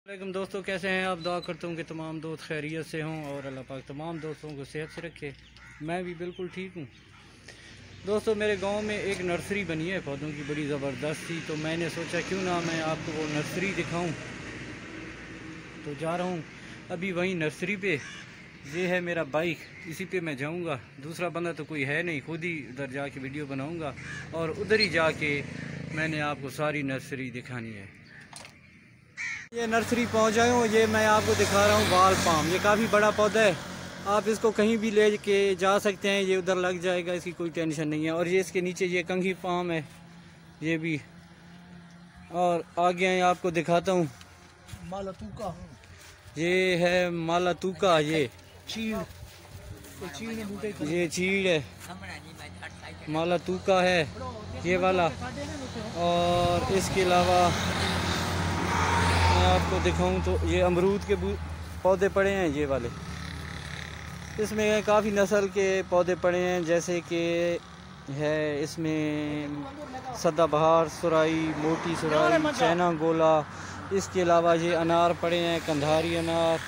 वालेकुम दोस्तों, कैसे हैं आप? दुआ करता हूँ कि तमाम दोस्त खैरियत से हों और अल्लाह पाक तमाम दोस्तों को सेहत से रखे। मैं भी बिल्कुल ठीक हूँ। दोस्तों, मेरे गांव में एक नर्सरी बनी है पौधों की, बड़ी ज़बरदस्त सी। तो मैंने सोचा क्यों ना मैं आपको वो नर्सरी दिखाऊं। तो जा रहा हूँ अभी वहीं नर्सरी पे। ये है मेरा बाइक, इसी पे मैं जाऊँगा। दूसरा बंदा तो कोई है नहीं, खुद ही उधर जाके वीडियो बनाऊँगा और उधर ही जाके मैंने आपको सारी नर्सरी दिखानी है। ये नर्सरी पहुंच आए हूँ। ये मैं आपको दिखा रहा हूँ वाल पाम। ये काफ़ी बड़ा पौधा है, आप इसको कहीं भी ले के जा सकते हैं। ये उधर लग जाएगा, इसकी कोई टेंशन नहीं है। और ये इसके नीचे ये कंघी पाम है, ये भी। और आगे आए आपको दिखाता हूँ, मालातूका। ये है मालातूका। ये चीड़ है, मालातूका है ये वाला। और इसके अलावा मैं आपको दिखाऊं तो ये अमरूद के पौधे पड़े हैं, ये वाले। इसमें काफ़ी नस्ल के पौधे पड़े हैं, जैसे कि है इसमें सदाबहार सुराई, मोटी सुराई, चैना गोला। इसके अलावा ये अनार पड़े हैं, कंधारी अनार।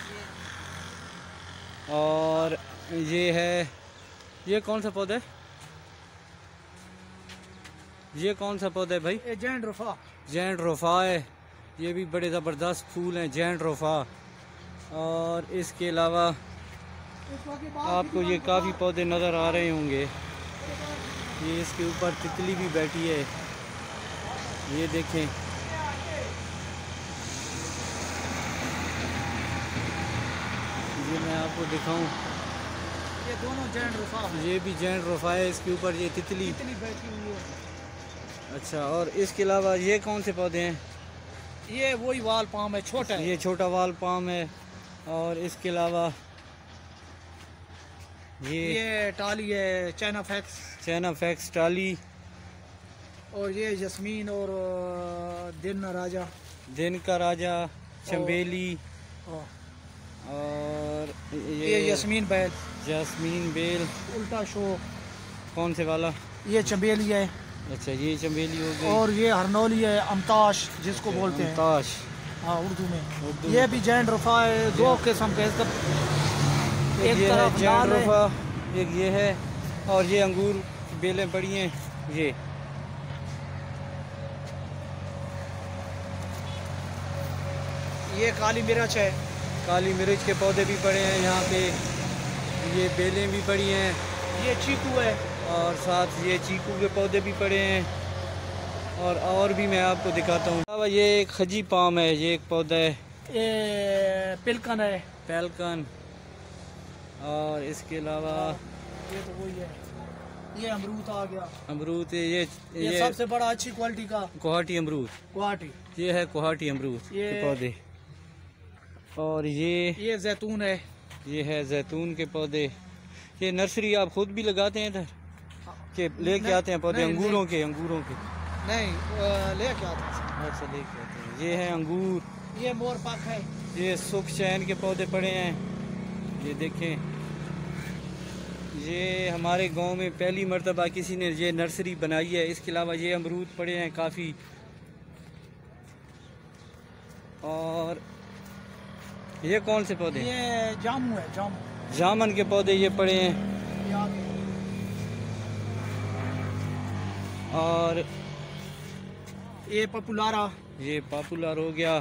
और ये है, ये कौन सा पौधा है? ये कौन सा पौधा है भाई? जैंट रोफा। जैंट रोफा है, ये भी बड़े ज़बरदस्त फूल हैं, जैंट रोफा। और इसके अलावा आपको ये काफ़ी पौधे नज़र आ रहे होंगे। ये इसके ऊपर तितली भी बैठी है, ये देखें। ये मैं आपको दिखाऊं, ये दोनों जैंट रोफा है। ये भी जैंट रोफा है, इसके ऊपर ये तितली बैठी हुई है। अच्छा, और इसके अलावा ये कौन से पौधे हैं? ये वही वाल पाम है, छोटा है। ये छोटा वाल पाम है। और इसके अलावा ये टाली है, चाइना फैक्स टाली। और ये जस्मीन और दिन का राजा चंबेली। और ये जस्मीन बेल। उल्टा शो कौन से वाला? ये चंबेली है। अच्छा, ये चंबेली हो गई। और ये हरनौली है, अमताश जिसको बोलते हैं। अमताश, हाँ, उर्दू में। ये भी जैंट रोफा है, दो किस्म के। एक ये है जैंट रोफा, एक ये है। और ये अंगूर बेलें पड़ी हैं। ये काली मिर्च है। काली मिर्च के पौधे भी पड़े हैं यहाँ पे। ये बेलें भी पड़ी हैं। ये चीकू है। और साथ ये चीकू के पौधे भी पड़े हैं। और भी मैं आपको दिखाता हूँ। ये एक खजी पाम है, ये एक पौधा है। ये पेलकन। और इसके अलावा ये तो वही है। ये अमरूद आ गया। अमरूद, ये सबसे बड़ा अच्छी क्वालिटी का कोहाटी अमरूद। ये है कोहाटी अमरूद के पौधे। और ये जैतून है। ये है जैतून के पौधे। ये नर्सरी आप खुद भी लगाते हैं इधर के लेके आते हैं पौधे? अंगूरों के नहीं, लेके आते हैं। अच्छा, लेके आते हैं। ये है अंगूर। ये मोर पाक है। ये सुख चैन के पौधे पड़े हैं, ये देखें। ये हमारे गांव में पहली मर्तबा किसी ने ये नर्सरी बनाई है। इसके अलावा ये अमरूद पड़े हैं काफ़ी। और ये कौन से पौधे? ये जामू है, जामन के पौधे ये पड़े हैं। और ये पॉपुलर हो गया।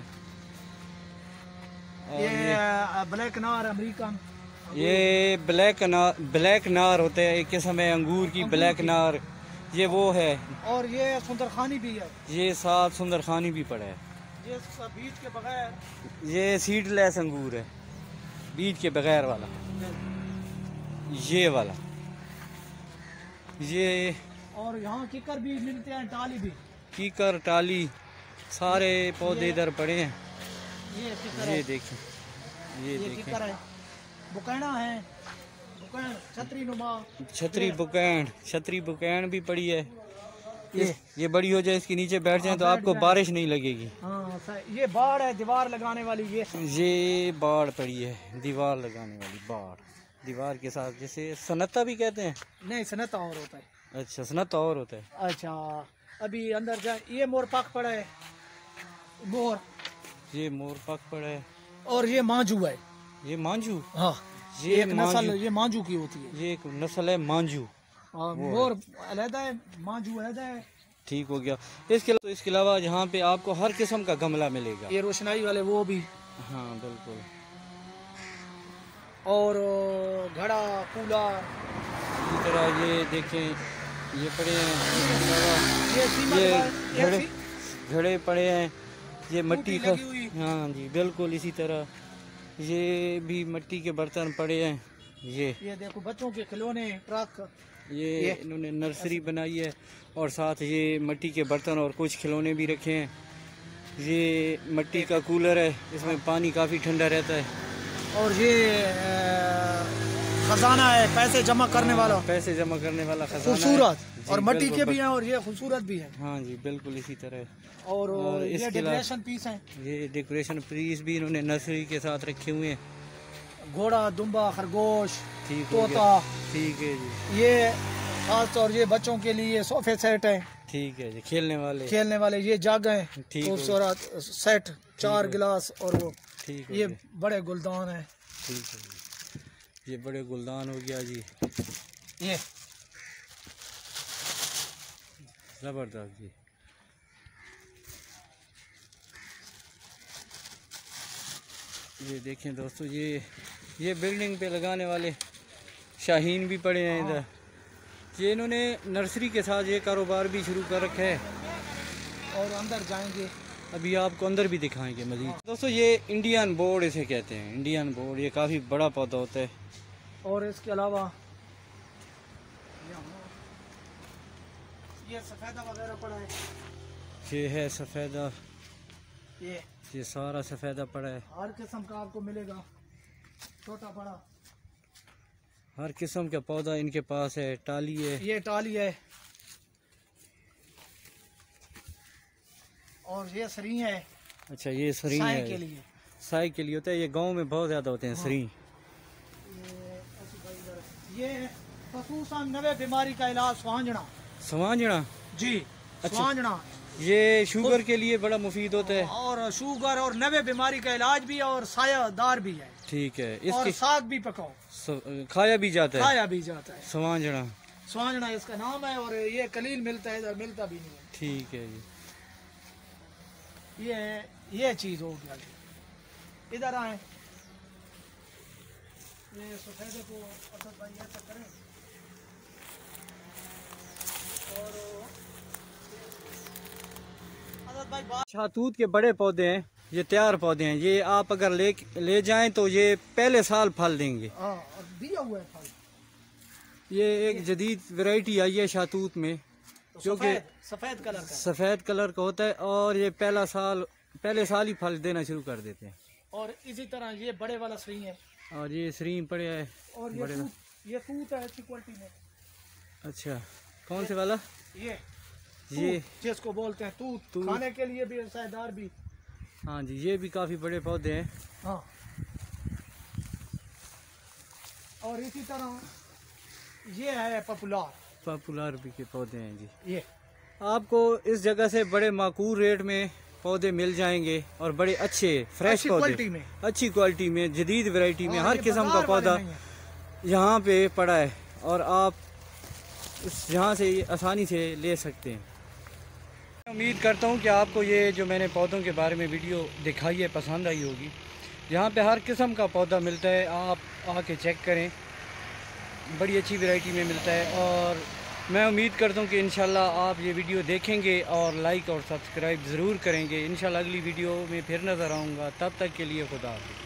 और ये ब्लैक नार अमेरिकन। ये ब्लैक नार होता है, एक किस्म है अंगूर की, ब्लैक नार। ये वो है। और ये सुंदरखानी भी है। ये साथ सुंदरखानी भी पड़ा है। ये बीज के बगैर। ये सीडलेस अंगूर है, बीज के बगैर वाला। ये वाला। ये और यहाँ कीकर भी मिलते हैं, टाली भी। कीकर, टाली, सारे पौधे इधर पड़े हैं। ये देखें, ये कीकर है। बुकैना है, छतरी बुकैन भी पड़ी है। ये बड़ी हो जाए, इसके नीचे बैठ जाए तो आपको बारिश नहीं लगेगी। हाँ, ये बाड़ है, दीवार लगाने वाली। ये बाड़ पड़ी है, दीवार लगाने वाली बाड़। दीवार के साथ, जैसे सनता भी कहते हैं। नहीं, सनता और होता है। अच्छा, सनता और होता है। अच्छा, अभी अंदर जाए। ये मोर पाक पड़ा है, मोर। ये मोर पक पड़ा है। और ये मांझू है। ये मांझू? हाँ, ये एक नस्ल ये मांझू की होती है। ये एक नस्ल है मांझू। मोर अलग है, मांझू अलग है। ठीक हो गया। इसके अलावा यहाँ पे आपको हर किस्म का गमला मिलेगा। ये रोशनाई वाले वो भी। हाँ बिल्कुल। और घड़ा कूलर इसी तरह ये देखें, ये पड़े हैं, ये घड़े पड़े हैं, ये मिट्टी का। हाँ जी बिल्कुल। इसी तरह ये भी मिट्टी के बर्तन पड़े हैं। ये देखो बच्चों के खिलौने, ट्रक। ये इन्होंने नर्सरी बनाई है और साथ ये मिट्टी के बर्तन और कुछ खिलौने भी रखे हैं। ये मिट्टी का कूलर है, इसमें पानी काफ़ी ठंडा रहता है। और ये खजाना है, पैसे जमा करने वाला। पैसे जमा करने वाला खजाना, खूबसूरत। और मिट्टी के भी हैं और ये खूबसूरत भी है। हाँ जी बिल्कुल इसी तरह। और ये डेकोरेशन पीस हैं। ये डेकोरेशन पीस भी इन्होंने नर्सरी के साथ रखे हुए हैं। घोड़ा, दुम्बा, खरगोश, तोता। ठीक है जी। ये खास तौर ये बच्चों के लिए सोफे सेट है। ठीक है जी। खेलने वाले ये जग है, खूबसूरत सेट, 4 गिलास। और वो ठीक है, ये बड़े गुलदान है। ठीक है जी। ये बड़े गुलदान हो गया जी। ये जबरदस्त जी। ये देखें दोस्तों, ये बिल्डिंग पे लगाने वाले शाहीन भी पड़े हैं इधर। ये इन्होंने नर्सरी के साथ ये कारोबार भी शुरू कर रखा है। और अंदर जाएंगे, अभी आपको अंदर भी दिखाएंगे मजीद। दोस्तों ये इंडियन बोर्ड इसे कहते हैं, इंडियन बोर्ड। ये काफ़ी बड़ा पौधा होता है। और इसके अलावा ये सफ़ेदा वगैरह पड़ा है। ये है सफ़ेदा, ये सारा सफ़ेदा पड़ा है। हर किस्म का आपको मिलेगा, छोटा बड़ा हर किस्म का पौधा इनके पास है। टाली है, ये टाली है। और ये सरी है। अच्छा ये सरी है, के लिए, साई के लिए होता है। ये गांव में बहुत ज़्यादा होते हैं सरी। ये खसूसन 90 बीमारी का इलाज स्वांजना जी। अच्छा। स्वांजना ये शुगर के लिए बड़ा मुफीद होता है। और शुगर और 90 बीमारी का इलाज भी है और सायादार भी है। ठीक है। और साग भी पकाओ, खाया भी जाता है। स्वांजना इसका नाम है। और ये कलील मिलता है, इधर मिलता भी नहीं है। ठीक है जी। ये चीज हो गया। इधर आए, ये सफेदे को असद भाई ऐसा करें। और असद भाई शहतूत के बड़े पौधे हैं, ये तैयार पौधे हैं। ये आप अगर ले जाएं तो ये पहले साल फल देंगे। दिया हुआ है फल। ये एक जदीद वैरायटी आई है शहतूत में, जो कि सफ़ेद कलर का होता है। और ये पहले साल ही फल देना शुरू कर देते हैं। और इसी तरह ये बड़े वाला सरी है। और ये सरीम पड़े है। और ये तूत है अच्छी क्वालिटी में। अच्छा, कौन से वाला? ये जिसको बोलते हैं तूत, खाने के लिए भी, सायदार भी। हाँ जी, ये भी काफ़ी बड़े पौधे हैं। हाँ। और इसी तरह ये है पॉपुलर भी के पौधे हैं जी। ये आपको इस जगह से बड़े माकूल रेट में पौधे मिल जाएंगे और बड़े अच्छे फ्रेश पौधे, अच्छी क्वालिटी में, जदीद वैरायटी में। हर किस्म का पौधा यहाँ पे पड़ा है और आप यहाँ से आसानी से ले सकते हैं। उम्मीद करता हूँ कि आपको ये जो मैंने पौधों के बारे में वीडियो दिखाई है पसंद आई होगी। यहाँ पे हर किस्म का पौधा मिलता है, आप आके चेक करें, बड़ी अच्छी वैरायटी में मिलता है। और मैं उम्मीद करता हूँ कि इंशाल्लाह आप ये वीडियो देखेंगे और लाइक और सब्सक्राइब ज़रूर करेंगे। इंशाल्लाह अगली वीडियो में फिर नज़र आऊँगा। तब तक के लिए खुदा हाफ़िज़।